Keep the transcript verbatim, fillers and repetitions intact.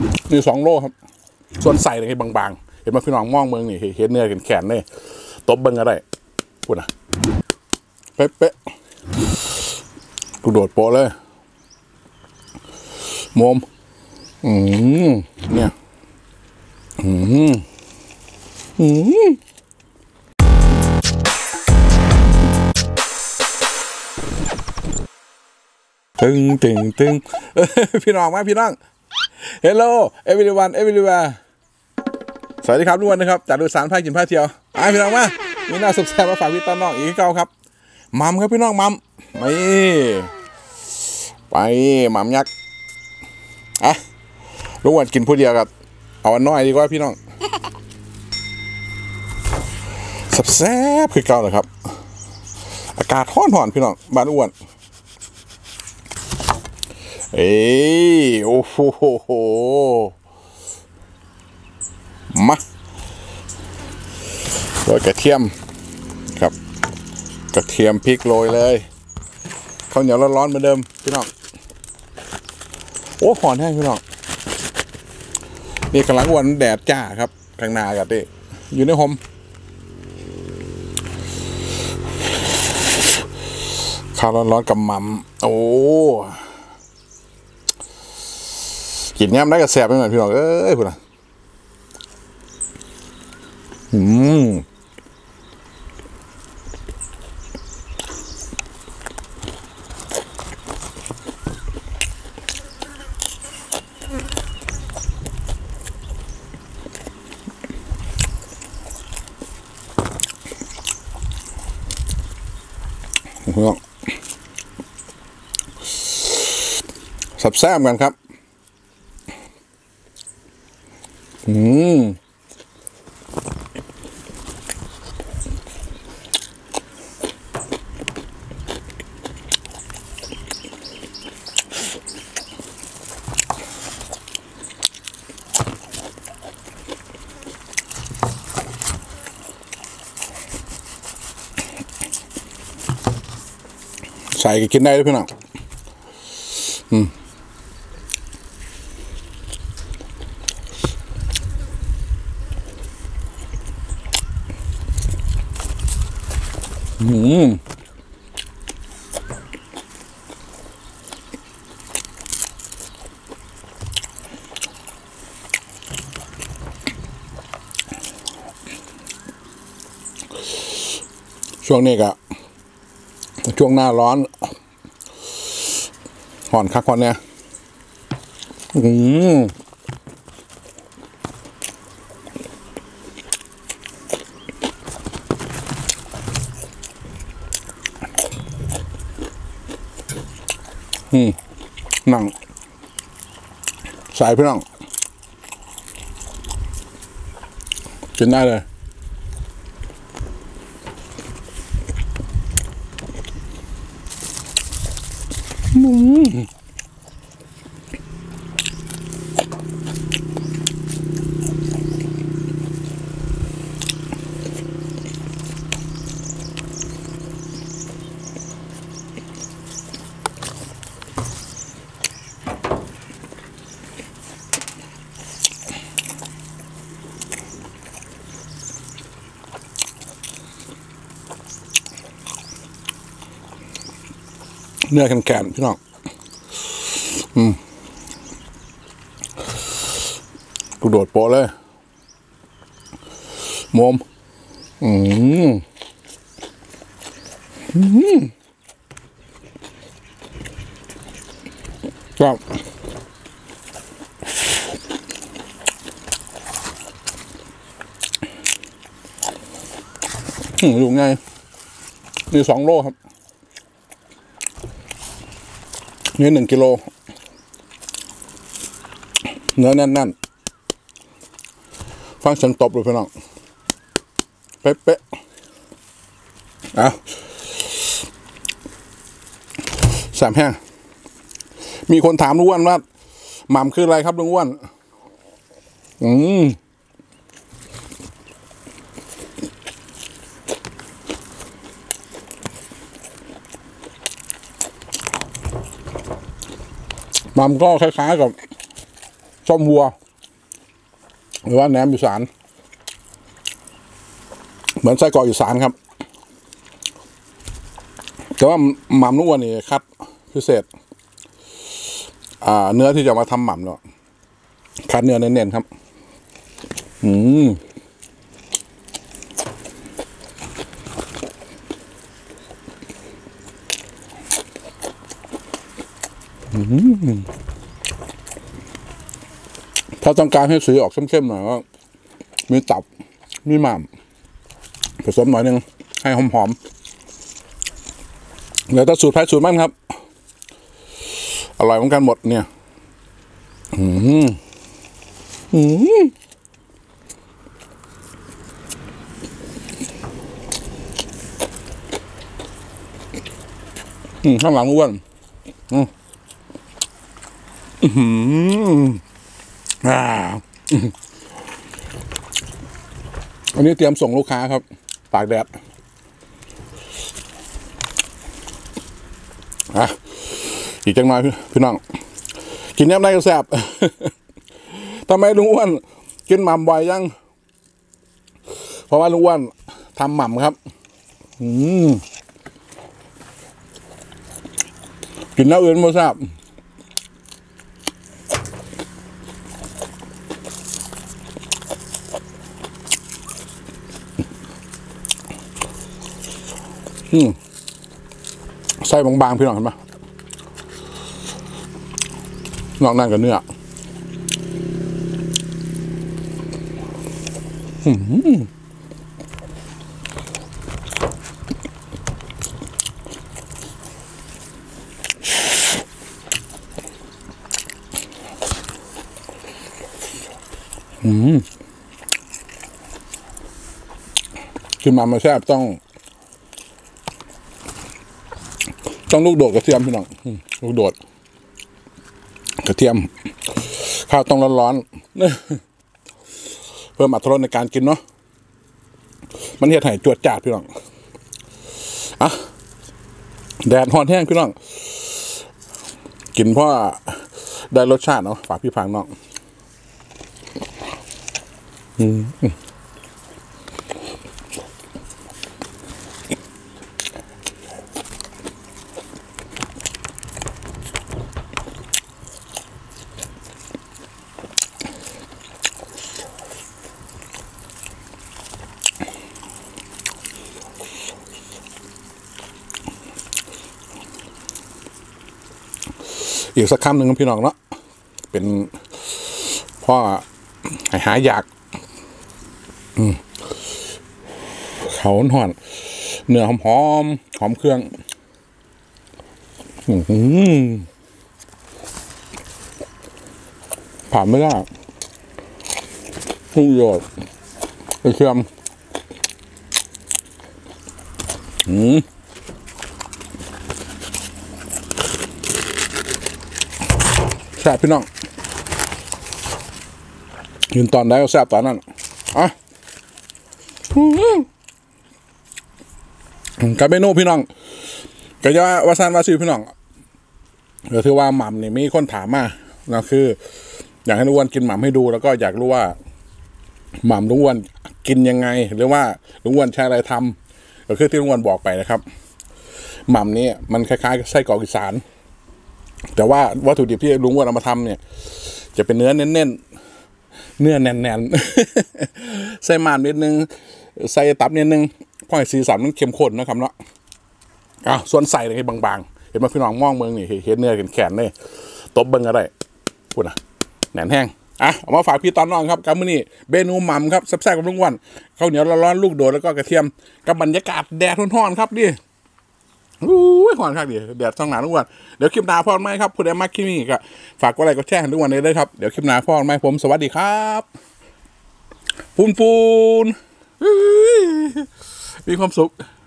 นี่สองโลครับส่วนใส่เลยบางๆเห็นไหมพี่น้องมองเมืองนี่เห็นเนื้อเห็นแขนนี่ตบเบิ้งอะไรพูดนะเป๊ะๆกูโดดโปะเลยมมอืมเนี่ยอืมอืมตึงตึงตึงพี่น้องมาพี่น้อง Hello everyone everywhere สวัสดีครับทุกคนนะครับจากดูสารพากินพาเที่ยวอ่ะพี่น้องมามีหน้าสุดแซ่บมาฝากพี่ต้นน้องอีกเก้าครับมัมครับพี่น้องมัมไปไปมัมยักษ์อ่ะลุงวันกินผู้เดียวกับเอาอันน้อยดีกว่าพี่น้องแซ่บคือเก่าเลยครับอากาศร้อนหอนพี่น้องบ้านอ้วนเอ้ยโอ้โหมาโรยกระเทียมครับกระเทียมพริกโรยเลยข้าวเหนียวร้อนๆเหมือนเดิมพี่น้องโอ้หอนแห้งพี่น้องนี่กำลังวันแดดจ้าครับทางนากับที่อยู่ในโฮมข้าวร้อนๆกับหม่ำโอ้กินแง้มได้กับแสบไปหน่อยพี่น้องเอ้ยพูดนะอืมพี่น้องสับแซ่บกันครับอืมใส่กินได้ด้วยพี่น้องอืมอืมช่วงนี้ก็ช่วงหน้าร้อนห่อนคักห่อนเนี่ยอืมอืมนั่งใส่พี่น้องกินได้เลยอืมเนื้อแข็งๆพี่น้องอืมกูโดดโปะเลยมมอืมอืมครับอืมอยู่ไงมีสองโลครับนี่หนึ่งกิโลเนื้อแน่นๆฟังเสียงตบเลยพี่น้องเป๊ะๆเอาแสบแห้งมีคนถามลุงอ้วนว่าหม่ำคืออะไรครับลุงอ้วนอืมหม่ำก็คล้ายๆกับส้มวัวหรือว่าแหนมอีสานเหมือนไส้กรอกอีสานครับแต่ว่าหม่ำนุ่วนนี่คัดพิเศษอ่าเนื้อที่จะมาทำหม่ำเนาะคัดเนื้อเน้นๆครับอืมถ้าต้องการให้สีออกเข้มๆหน่อยก็มีตับมีหม่ำผสมหน่อยนึงให้หอมๆแล้วแต่สูตรใครสูตรมันครับอร่อยเหมือนกันหมดเนี่ยอืมอืมอืมข้างหลังอ้วนอืมอืมอ่าอันนี้เตรียมส่งลูกค้าครับตากแดดอ่ะอีกจังหน่อยพี่น้องกินแนบได้ก็แซ่บทำไมลุงอ้วนกินหม่ำบ่อยยังเพราะว่าลุงอ้วนทำหม่ำครับอืมกินน้ำอื่นไม่ทราบอืมไส้บางๆพี่น้องเห็นไหมนอกนั่นกับเนื้ออืมอืมกินมามาแซ่บต้องต้องลูกโดดกระเทียมพี่น้องลูกโดดกระเทียมข้าวต้องร้อนๆเพิ่มอรรถรสในการกินเนาะมันเห็ดไห่จวดจาดพี่น้องอ่ะแดดฮอนแห้งพี่น้องกินเพราะได้รสชาติเนาะฝากพี่ฟังน้องอืมอีกสักคำหนึ่งพี่น้องเนาะเป็นพ่อหายหายอยากเขาห่อนเนื้อหอมหอมหอมเครื่องผ่านไม่ได้ทุกโยดไปเชื่อมอืมแซ่บพี่น้องยืนตอนได้ก็แซ่บตอนนั้นอ่ะกับเมนูพี่น้องก็จะว่าซานวาซิพี่น้องก็ถือว่าหม่ำเนี่ยมีคนถามมานะคืออยากให้ลุงอ้วนกินหม่ำให้ดูแล้วก็อยากรู้ว่าหม่ำลุงอ้วนกินยังไงหรือว่าลุงอ้วนใช้อะไรทำก็คือที่ลุงอ้วนบอกไปนะครับหม่ำนี้มันคล้ายๆไส้กรอกอีสานแต่ว่าวัตถุดิบที่ลุงอ้วนเอามาทำเนี่ยจะเป็นเนื้อเน้นๆเนื้อแน่นๆใส่หม่ำนิดนึงใส่ตับนิดนึงเพราะสีสันมันเข้มข้นนะครับเนาะอ่ะส่วนใส่เลยบางๆเห็นไหมพี่น้องมองเมืองนี่เห็นเนื้อแข็งๆเลยตบเบิ้งอะไรพูดนะแหนนแห้งอ่ะเอามาฝากพี่ตอนน้องครับกับมื้อนี้เมนูหม่ำครับแซ่บๆกับลุงอ้วนข้าวเหนียวร้อนๆลูกโดดแล้วก็กระเทียมกับบรรยากาศแดดร้อนๆครับดิอู้ยหอนครับดิแดดต้องหนาลุงอ้วนเดี๋ยวคลิปหน้าพ่อไหมครับผู้ใดมาคลิปนี้ก็ฝากกดไลค์กดแชร์ให้ลุงอ้วนเลยครับเดี๋ยวคลิปหน้าพ่อไหมผมสวัสดีครับปูนปูนมีความสุข